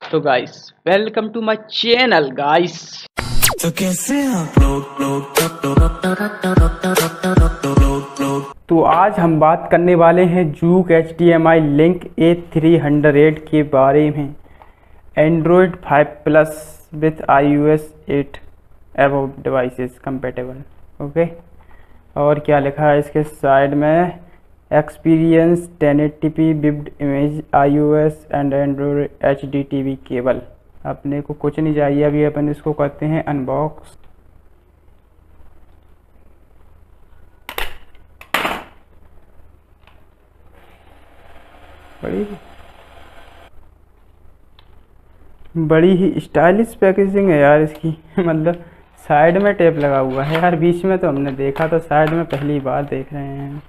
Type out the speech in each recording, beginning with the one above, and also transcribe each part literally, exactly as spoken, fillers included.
तो guys welcome to my channel guys. तो कैसे आप लोग लोग तो आज हम बात करने वाले हैं Zoook H D M I link A three hundred के बारे में। Android five plus with I O S eight above devices compatible. Okay, और क्या लिखा है इसके साइड में? Experience ten eighty P vivid image I O S and Android H D T V cable. अपने को कुछ नहीं चाहिए, अभी अपन इसको करते हैं अनबॉक्स। बड़ी बड़ी ही स्टाइलिश पैकेजिंग है यार इसकी। मतलब साइड में टेप लगा हुआ है यार, बीच में तो हमने देखा तो साइड में पहली बार देख रहे हैं।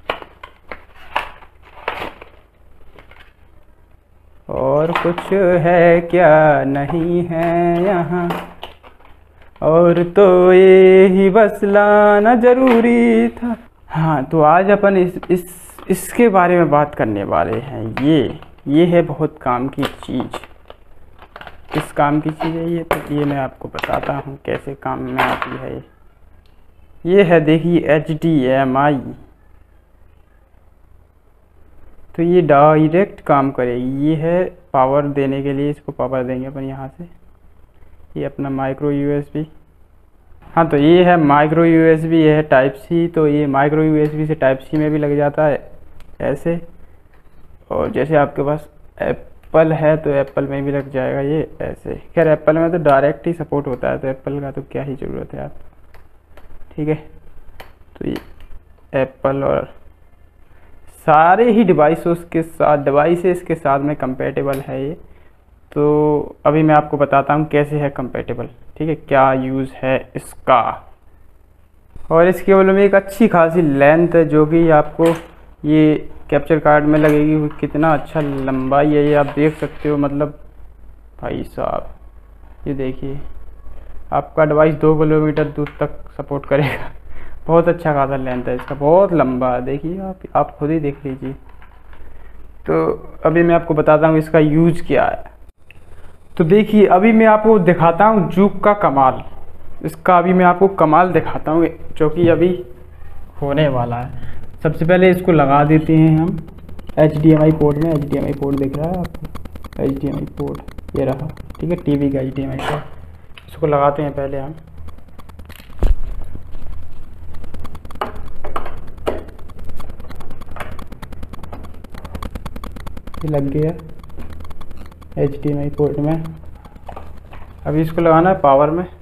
और कुछ है क्या नहीं है यहाँ, और तो ये ही बस लाना जरूरी था। हाँ, तो आज अपन इस इस इसके बारे में बात करने वाले हैं। ये ये है बहुत काम की चीज़। किस काम की चीज़ है ये? तो ये मैं आपको बताता हूँ कैसे काम में आती है। ये है, देखिए, एच डी एम आई। तो ये डायरेक्ट काम करेगी। ये है पावर देने के लिए, इसको पावर देंगे अपन यहाँ से। ये अपना माइक्रो यूएसबी। हाँ, तो ये है माइक्रो यूएसबी, ये है टाइप सी। तो ये माइक्रो यूएसबी से टाइप सी में भी लग जाता है ऐसे। और जैसे आपके पास एप्पल है तो एप्पल में भी लग जाएगा ये ऐसे। खैर एप्पल में तो डायरेक्ट ही सपोर्ट होता है, तो एप्पल का तो क्या ही ज़रूरत है आप। ठीक है, तो ये एप्पल और सारे ही डिवाइसेस के साथ डिवाइसेस के साथ में कंपेटेबल है ये। तो अभी मैं आपको बताता हूँ कैसे है कंपेटेबल। ठीक है, क्या यूज़ है इसका। और इस केबल में एक अच्छी खासी लेंथ है जो कि आपको ये कैप्चर कार्ड में लगेगी। कितना अच्छा लंबाई है ये आप देख सकते हो। मतलब भाई साहब, ये देखिए, आपका डिवाइस दो किलोमीटर दूर तक सपोर्ट करेगा। बहुत अच्छा खासा लेंथ है इसका, बहुत लंबा है। देखिए आप आप खुद ही देख लीजिए। तो अभी मैं आपको बताता हूँ इसका यूज़ क्या है। तो देखिए, अभी मैं आपको दिखाता हूँ जूक का कमाल। इसका अभी मैं आपको कमाल दिखाता हूँ जो कि अभी होने वाला है। सबसे पहले इसको लगा देते हैं हम H D M I port में। H D M I port दिख रहा है आपको? H D M I port ये रहा। ठीक है, टीवी का H D M I port. इसको लगाते हैं पहले हम। ये लग गया H D M I port में। अभी इसको लगाना है पावर में।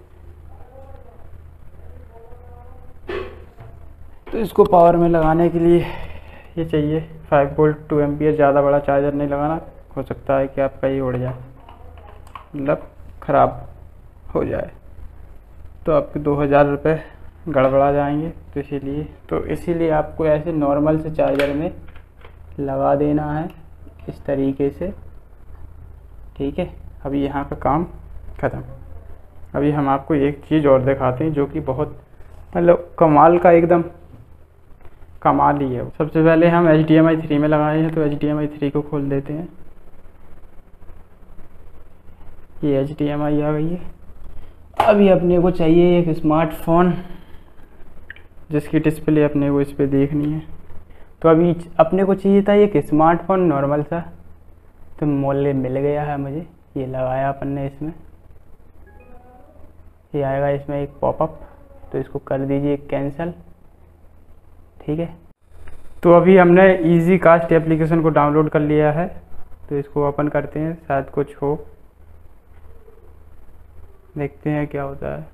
तो इसको पावर में लगाने के लिए ये चाहिए फाइव वोल्ट टू एम्पियर। ज़्यादा बड़ा चार्जर नहीं लगाना, हो सकता है कि आपका ये उड़ जाए, मतलब ख़राब हो जाए, तो आपके दो हज़ार रुपये गड़बड़ा जाएंगे। तो इसीलिए तो इसीलिए आपको ऐसे नॉर्मल से चार्जर में लगा देना है इस तरीके से। ठीक है, अभी यहाँ का काम ख़त्म। अभी हम आपको एक चीज़ और दिखाते हैं जो कि बहुत मतलब कमाल का, एकदम कमाल ही है। सबसे पहले हम H D M I three में लगाए हैं, तो H D M I three को खोल देते हैं। ये एच डी एम आई आ गई है। अभी अपने को चाहिए एक स्मार्टफोन जिसकी डिस्प्ले अपने को इस पर देखनी है। तो अभी अपने को चाहिए था एक स्मार्टफोन नॉर्मल सा, तो मॉल में मिल गया है मुझे। ये लगाया अपन ने इसमें। ये आएगा इसमें एक पॉपअप, तो इसको कर दीजिए कैंसिल। ठीक है, तो अभी हमने इजी कास्ट एप्लीकेशन को डाउनलोड कर लिया है, तो इसको ओपन करते हैं। शायद कुछ हो, देखते हैं क्या होता है।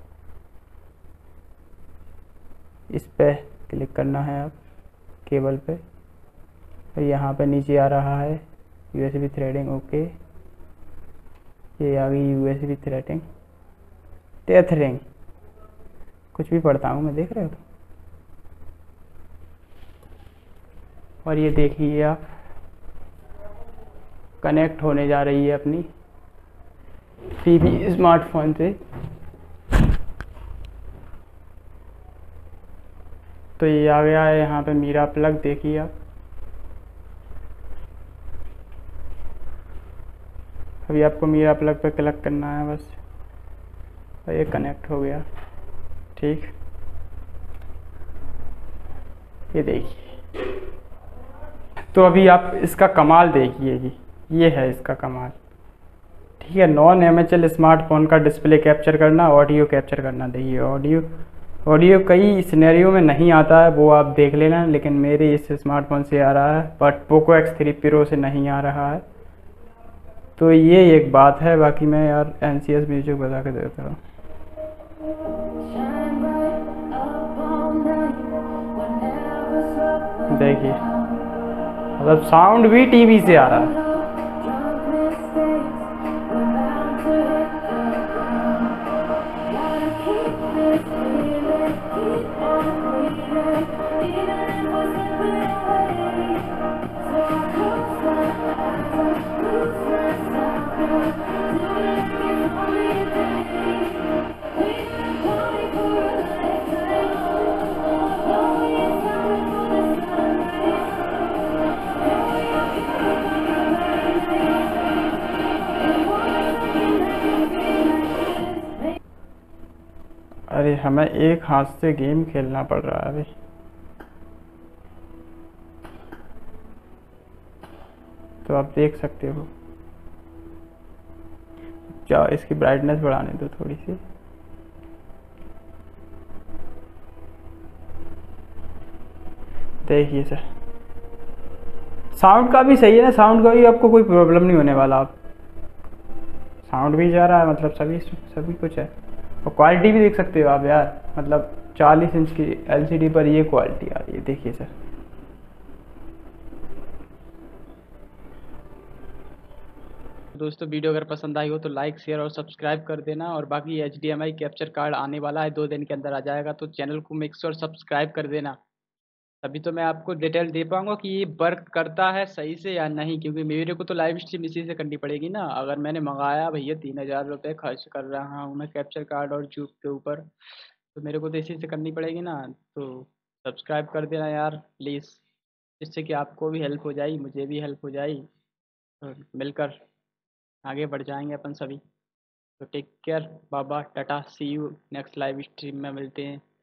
इस पे क्लिक करना है आप केबल पे, और यहाँ पे नीचे आ रहा है यूएसबी थ्रेडिंग। ओके, ये आ गई यूएसबी थ्रेडिंग टेथरिंग, कुछ भी पढ़ता हूँ मैं, देख रहे हो। और ये देखिए आप, कनेक्ट होने जा रही है अपनी टीवी स्मार्टफोन से। तो ये आ गया है यहाँ पे मीरा प्लग। देखिए आप, अभी आपको मेरा प्लग पे क्लिक करना है बस, और ये कनेक्ट हो गया। ठीक, ये देखिए। तो अभी आप इसका कमाल देखिए जी, ये है इसका कमाल। ठीक है, non M H L smartphone का डिस्प्ले कैप्चर करना, ऑडियो कैप्चर करना। देखिए ऑडियो ऑडियो कई सिनेरियो में नहीं आता है, वो आप देख लेना, लेकिन मेरे इस स्मार्टफोन से आ रहा है, but Poco X three Pro से नहीं आ रहा है। तो ये एक बात है। बाकी मैं यार एन सी एस म्यूजिक बजा के देता हूँ। देखिए, मतलब साउंड भी टीवी से आ रहा है। अरे हमें एक हाथ से गेम खेलना पड़ रहा है अभी। तो आप देख सकते हो। क्या इसकी ब्राइटनेस बढ़ाने दो थोड़ी सी। देखिए सर, साउंड का भी सही है ना, साउंड का भी आपको कोई प्रॉब्लम नहीं होने वाला। आप साउंड भी जा रहा है, मतलब सभी सभी कुछ है। और क्वालिटी भी देख सकते हो आप यार, मतलब चालीस इंच की एल सी डी पर ये क्वालिटी आ रही है। देखिए सर, दोस्तों वीडियो अगर पसंद आई हो तो लाइक शेयर और सब्सक्राइब कर देना। और बाकी H D M I capture card आने वाला है, दो दिन के अंदर आ जाएगा, तो चैनल को मेक श्योर सब्सक्राइब कर देना। तभी तो मैं आपको डिटेल दे पाऊंगा कि ये वर्क करता है सही से या नहीं, क्योंकि मेरे को तो लाइव स्ट्रीम इसी से करनी पड़ेगी ना। अगर मैंने मंगाया भैया, तीन हज़ार रुपये खर्च कर रहा हूँ मैं कैप्चर कार्ड और जूप के ऊपर, तो मेरे को तो इसी से करनी पड़ेगी ना। तो सब्सक्राइब कर देना यार प्लीज़, जिससे कि आपको भी हेल्प हो जाए, मुझे भी हेल्प हो जाए, और मिलकर आगे बढ़ जाएंगे अपन सभी। तो टेक केयर, बाबा टाटा, see you next live stream में मिलते हैं।